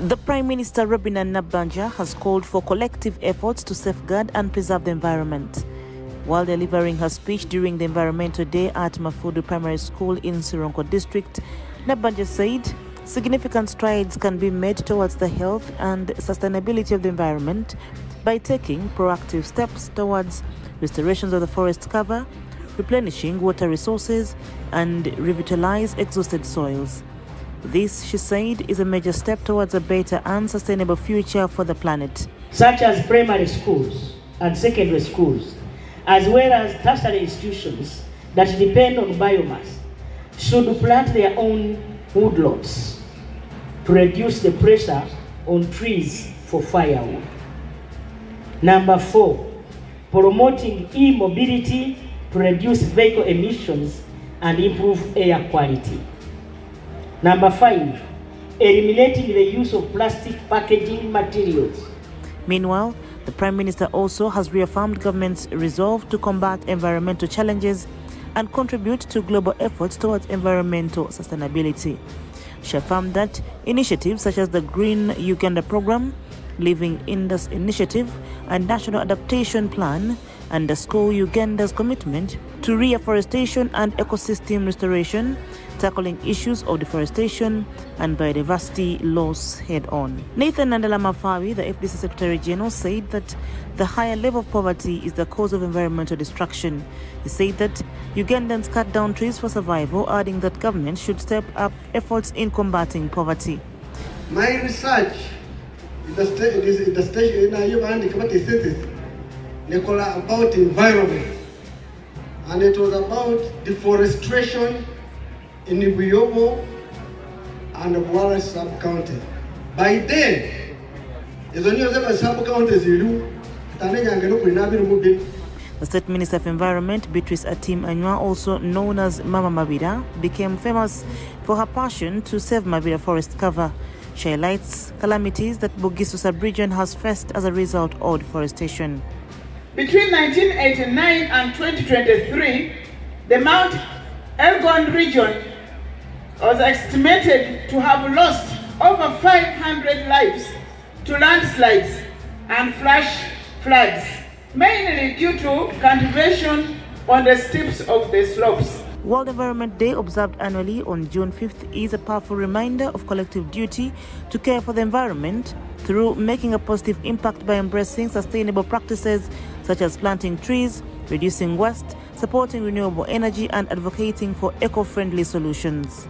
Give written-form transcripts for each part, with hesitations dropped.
The Prime Minister Robinah Nabbanja has called for collective efforts to safeguard and preserve the environment. While delivering her speech during the Environmental Day at Mafudu Primary School in Sironko District, Nabbanja said significant strides can be made towards the health and sustainability of the environment by taking proactive steps towards restorations of the forest cover, replenishing water resources, and revitalize exhausted soils. This, she said, is a major step towards a better and sustainable future for the planet. Such as primary schools and secondary schools, as well as tertiary institutions that depend on biomass, should plant their own woodlots to reduce the pressure on trees for firewood. Number 4, promoting e-mobility to reduce vehicle emissions and improve air quality. Number 5, eliminating the use of plastic packaging materials. Meanwhile, the Prime Minister also has reaffirmed government's resolve to combat environmental challenges and contribute to global efforts towards environmental sustainability. She affirmed that initiatives such as the Green Uganda Program, Living Indus Initiative, and National Adaptation Plan underscore Uganda's commitment to reforestation and ecosystem restoration, tackling issues of deforestation and biodiversity loss head-on. Nathan Nandala Mafawi, the FDC Secretary General, said that the higher level of poverty is the cause of environmental destruction. He said that Ugandans cut down trees for survival, adding that government should step up efforts in combating poverty. My research in the station in Uganda community census about environment, and it was about deforestation in Buyobo and Bwala sub-county. By then, the State Minister of Environment, Beatrice Atim Anywa, also known as Mama Mabira, became famous for her passion to save Mabira forest cover. She highlights calamities that Bugisu sub-region has faced as a result of deforestation. Between 1989 and 2023, the Mount Elgon region was estimated to have lost over 500 lives to landslides and flash floods, mainly due to cultivation on the steps of the slopes. World Environment Day, observed annually on June 5th, is a powerful reminder of collective duty to care for the environment through making a positive impact by embracing sustainable practices such as planting trees, reducing waste, supporting renewable energy, and advocating for eco-friendly solutions.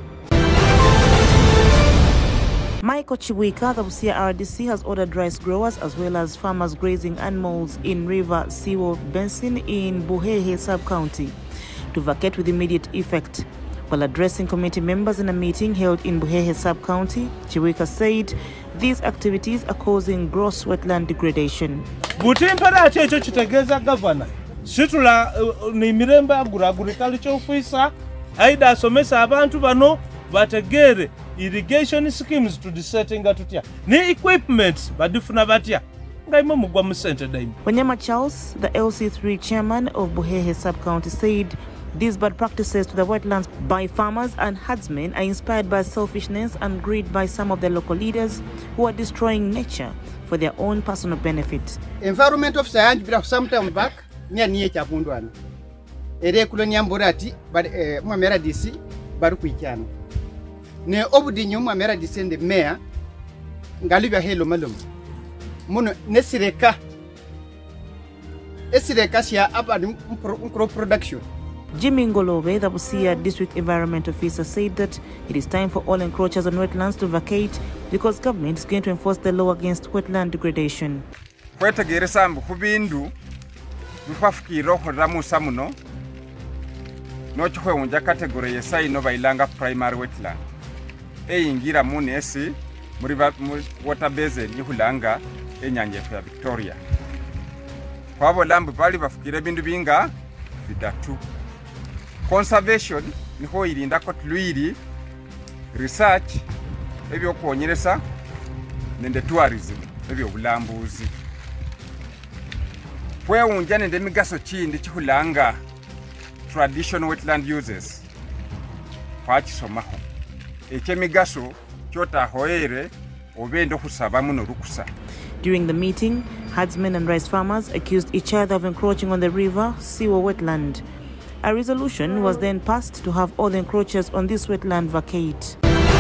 Michael Chiwika, the Busia RDC, has ordered rice growers as well as farmers grazing animals in River Siwo Basin in Buhehe sub-county to vacate with immediate effect. While addressing committee members in a meeting held in Buhehe sub-county, Chiwika said these activities are causing gross wetland degradation. Butimpara checho chitegeza governor situla ni mirembe agriculture officer aida asomesa abantu bano bategere irrigation schemes to the setting atutya ni equipment badifuna batya ngaimo mugwa mu center daim. Wanyama Charles, the LC3 chairman of Buhehe sub-county, said these bad practices to the wetlands by farmers and herdsmen are inspired by selfishness and greed by some of the local leaders who are destroying nature for their own personal benefit. Environment officer yanjibira sometime back nya niye chabundwana ere kulonya mborati mwamera DC bari kuikyana ne obudi nyuma mwamera DC ndi mayor ngalibya helo malum muno nesireka esireka sia abadi crop production. Jimmy Ngolobe, the Busia District Environment Officer, said that it is time for all encroachers on wetlands to vacate because government is going to enforce the law against wetland degradation. Kwetegeresa mbu kubindu bifafukiro horamu samuno nochwe unja category yesa ino bailanga primary wetland eyingira munesi muri water basin yihulanga enyanja ya Victoria. Kwabo lambu bali bafukire bindu binga bidatu. Conservation niho irinda ko tluiri, research ebyo kuonyeresa nende tourism ebyo bulambuzi. Pwe unja nende migaso chindi chihulanga traditional wetland uses kwachisomaho eche migaso kyota hoere obenda okusabamu n'olukusa. During the meeting, herdsmen and rice farmers accused each other of encroaching on the river Siwo wetland. A resolution was then passed to have all the encroachers on this wetland vacate.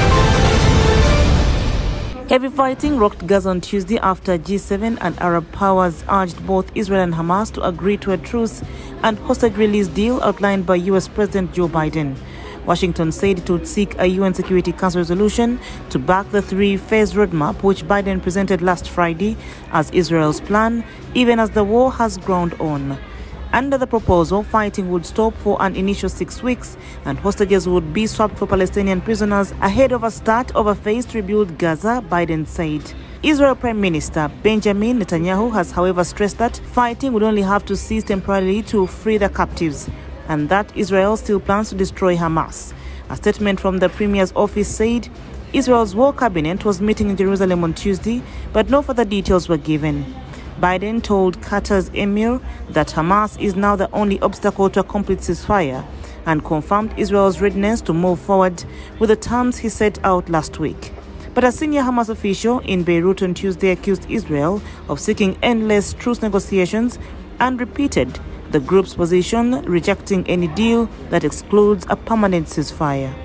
Heavy fighting rocked Gaza on Tuesday after G7 and Arab powers urged both Israel and Hamas to agree to a truce and hostage release deal outlined by US President Joe Biden. Washington said it would seek a UN Security Council resolution to back the three-phase roadmap which Biden presented last Friday as Israel's plan, even as the war has ground on. Under the proposal, fighting would stop for an initial 6 weeks and hostages would be swapped for Palestinian prisoners ahead of a start of a phase to rebuild Gaza, Biden said. Israel Prime Minister Benjamin Netanyahu has, however, stressed that fighting would only have to cease temporarily to free the captives, and that Israel still plans to destroy Hamas. A statement from the Premier's office said Israel's war cabinet was meeting in Jerusalem on Tuesday, but no further details were given. Biden told Qatar's emir that Hamas is now the only obstacle to a complete ceasefire and confirmed Israel's readiness to move forward with the terms he set out last week. But a senior Hamas official in Beirut on Tuesday accused Israel of seeking endless truce negotiations and repeated the group's position, rejecting any deal that excludes a permanent ceasefire.